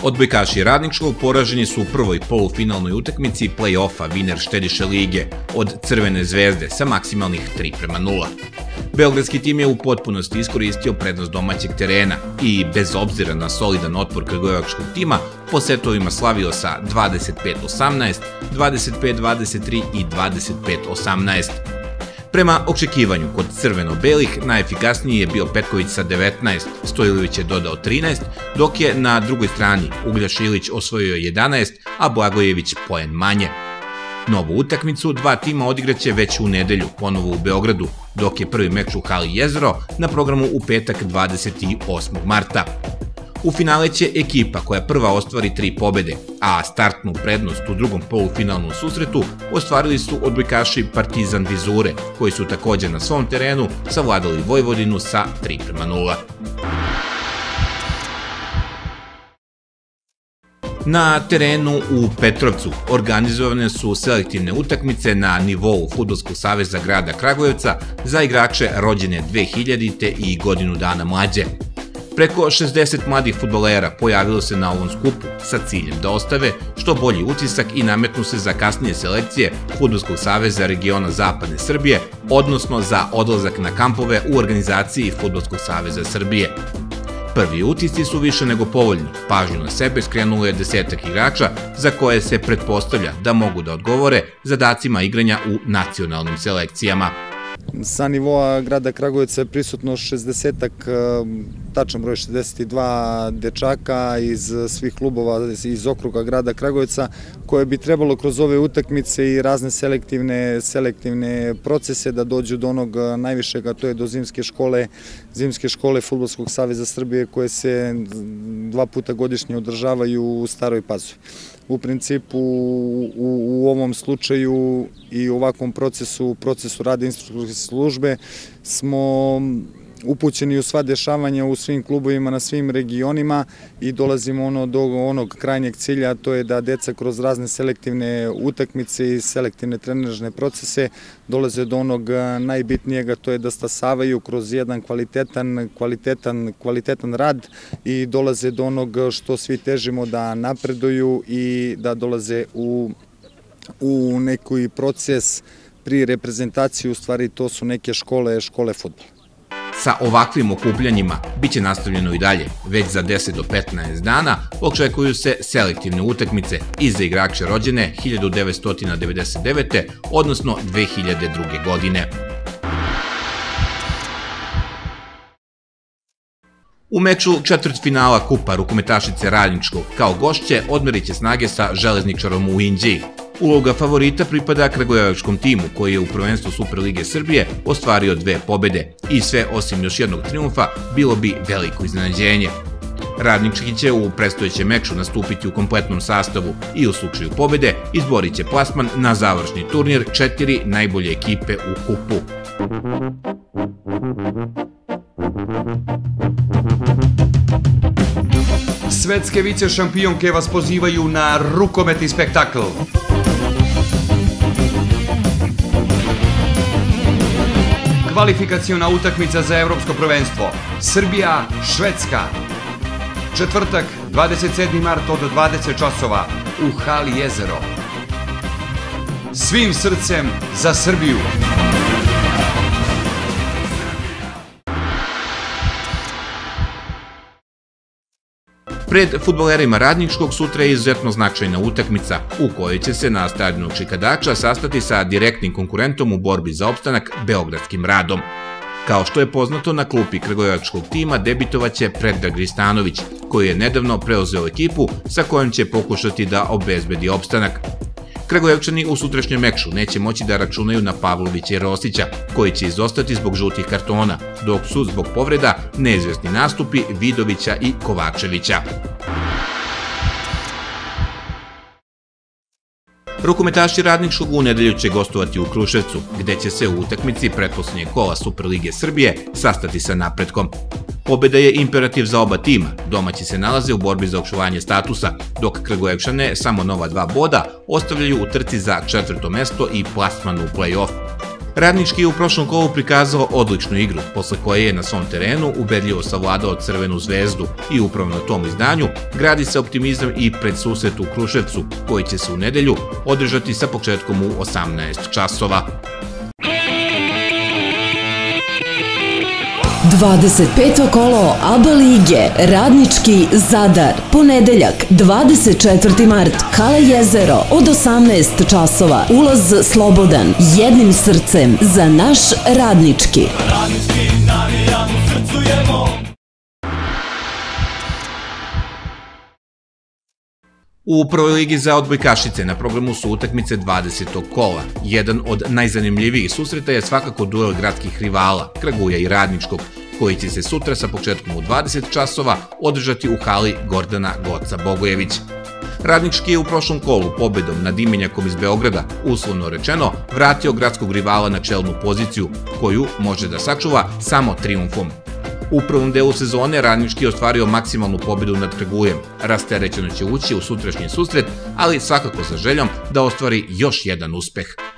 Odbojkaši Radničkog poraženi su u prvoj polufinalnoj utakmici play-offa Viner Štediše lige od Crvene zvezde sa maksimalnih 3:0. Beogradski tim je u potpunosti iskoristio prednost domaćeg terena i, bez obzira na solidan otpor kragujevačkog tima, po setovima slavio sa 25-18, 25-23 i 25-18. Prema očekivanju kod crveno-belih najefikasniji je bio Petković sa 19, Stojilić je dodao 13, dok je na drugoj strani Ugljaš Ilić osvojio 11, a Blagojević poen manje. Novu utakmicu dva tima odigraće već u nedelju, ponovo u Beogradu, dok je prvi meč u hali Jezero na programu u petak 28. marta. U finale će ekipa koja prva ostvari 3 pobede, a startnu prednost u drugom polufinalnom susretu ostvarili su odbojkaši Partizan Vizure, koji su također na svom terenu savladali Vojvodinu sa 3:0. Na terenu u Petrovcu organizovane su selektivne utakmice na nivou Fudbalskog saveza grada Kragujevca za igrače rođene 2000. i godinu dana mlađe. Preko 60 mladih fudbalera pojavilo se na ovom skupu sa ciljem da ostave što bolji utisak i nametnu se za kasnije selekcije Fudbalskog saveza regiona Zapadne Srbije, odnosno za odlazak na kampove u organizaciji Fudbalskog saveza Srbije. Prvi utisci su više nego povoljni, pažnju na sebe skrenulo je 10 igrača za koje se pretpostavlja da mogu da odgovore zadacima igranja u nacionalnim selekcijama. Sa nivoa grada Kragujevca je prisutno 60-ak, tačan broj 62 dečaka iz svih klubova iz okruga grada Kragujevca, koje bi trebalo kroz ove utakmice i razne selektivne procese da dođu do onog najvišeg, a to je do zimske škole Fudbalskog saveza Srbije, koje se 2 puta godišnje održavaju u Staroj Pazovi. U principu, u ovom slučaju i u ovakvom procesu rada instruktorske službe smo upućeni u sva dešavanja u svim klubovima na svim regionima i dolazimo do onog krajnjeg cilja, a to je da deca kroz razne selektivne utakmice i selektivne trenažne procese dolaze do onog najbitnijeg, a to je da stasavaju kroz jedan kvalitetan rad i dolaze do onog što svi težimo, da napreduju i da dolaze u neki proces pri reprezentaciji. U stvari to su neke škole fudbala. Sa ovakvim okupljanjima biće nastavljeno i dalje. Već za 10 do 15 dana očekuju se selektivne utakmice i za igrače rođene 1999. odnosno 2002. godine. U meču četvrtfinala kupa rukometašice Radničkog kao gošće odmerit će snage sa Železničarom u Inđiji. Uloga favorita pripada kragujevačkom timu koji je u prvenstvu Superlige Srbije ostvario 2 pobede i sve osim još jednog triumfa bilo bi veliko iznenađenje. Radnički će u predstojećem meču nastupiti u kompletnom sastavu i u slučaju pobede izborit će plasman na završni turnir 4 najbolje ekipe u kupu. Svetske vice šampionke vas pozivaju na rukometni spektakl. Kvalifikaciona utakmica za evropsko prvenstvo. Srbija, Švedska. Četvrtak, 27. mart od 20 časova u hali Jezero. Svim srcem za Srbiju. Pred fudbalerima Radničkog sutra je izuzetno značajna utakmica u kojoj će se na stadionu Čikadača sastati sa direktnim konkurentom u borbi za opstanak Beogradskim Radom. Kao što je poznato, na klupi kragujevačkog tima debitovaće Predrag Ristanović, koji je nedavno preuzeo ekipu sa kojom će pokušati da obezbedi opstanak. Kragujevčani u sutrašnjem meču neće moći da računaju na Pavlovića i Rosića, koji će izostati zbog žutih kartona, dok su zbog povreda neizvesni nastupi Vidovića i Kovačevića. Rukometaši Radničkog u nedelju će gostovati u Kruševcu, gde će se u utakmici pretposlednjeg kola Superlige Srbije sastati sa Napretkom. Pobeda je imperativ za oba tima, domaći se nalaze u borbi za očuvanje statusa, dok Kragujevčane samo nova 2 boda ostavljaju u trci za 4. mesto i plasman u play-off. Radnički je u prošlom kolu prikazao odličnu igru, posle koje je na svom terenu ubedljivo savladao Crvenu zvezdu i upravo na tom izdanju gradi se optimizam i pred susret u Kruševcu, koji će se u nedelju održati sa početkom u 18 časova. 25. kolo ABA lige, Radnički Zadar, ponedeljak, 24. mart, Hala Jezero, od 18 časova, ulaz slobodan, jednim srcem za naš Radnički. U prvoj ligi za odbojkašice na programu su utakmice 20. kola. Jedan od najzanimljivijih susreta je svakako duel gradskih rivala, Kraguja i Radničkog, koji će se sutra sa početkom u 20 časova održati u hali Gordana Goca Bogojević. Radnički je u prošlom kolu pobedom nad Imenjakom iz Beograda, uslovno rečeno, vratio gradskog rivala na čelnu poziciju, koju može da sačuva samo trijumfom. U prvom delu sezone Radnički je ostvario maksimalnu pobedu nad Kragujem. Rasterećeno će ući u sutrašnji susret, ali svakako sa željom da ostvari još jedan uspeh.